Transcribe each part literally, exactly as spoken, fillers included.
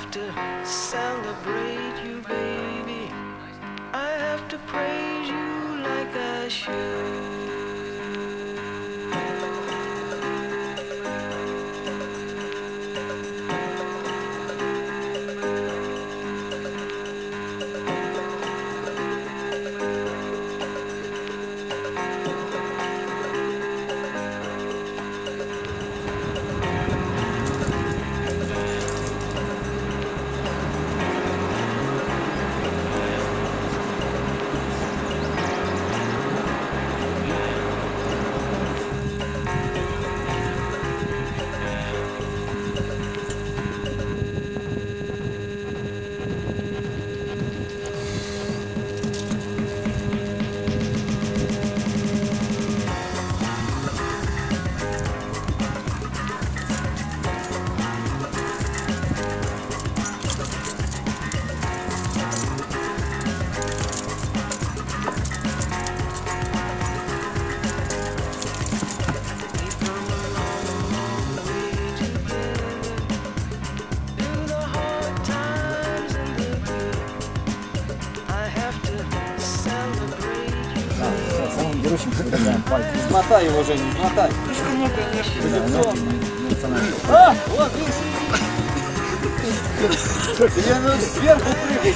have to celebrate you, baby. I have to praise you like I should. Измотай его, Женя, измотай. Ну, конечно. А, вот, видишь. Я ну, сверху прыгайте.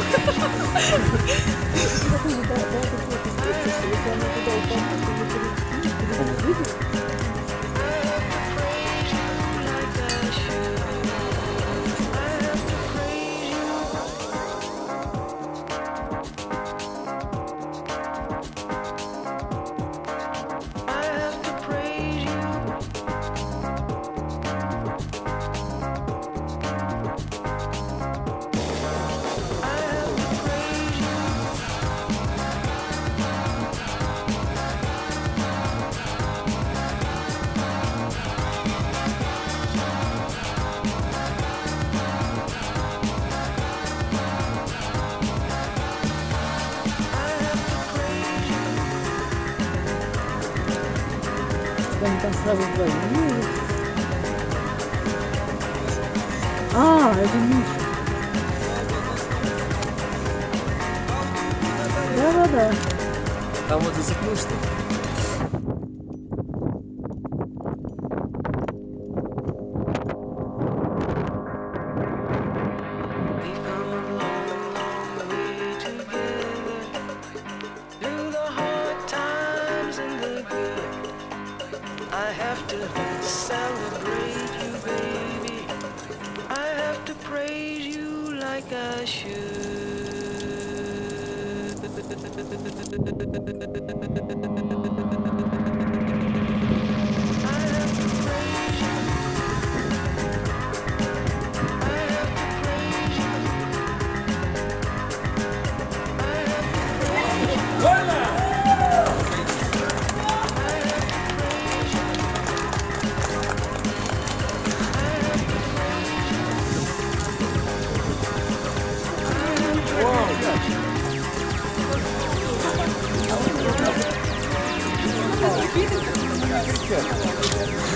Там сразу двое. А, это Миша. Да-да-да. Там вот засекнул, что ли? I have to celebrate you, baby. I have to praise you like I should. Wow.